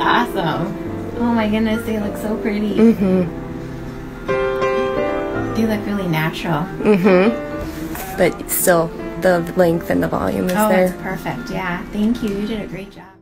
awesome. Oh my goodness, they look so pretty. They look really natural. But still, the length and the volume is there. Oh, it's perfect. Yeah. Thank you. You did a great job.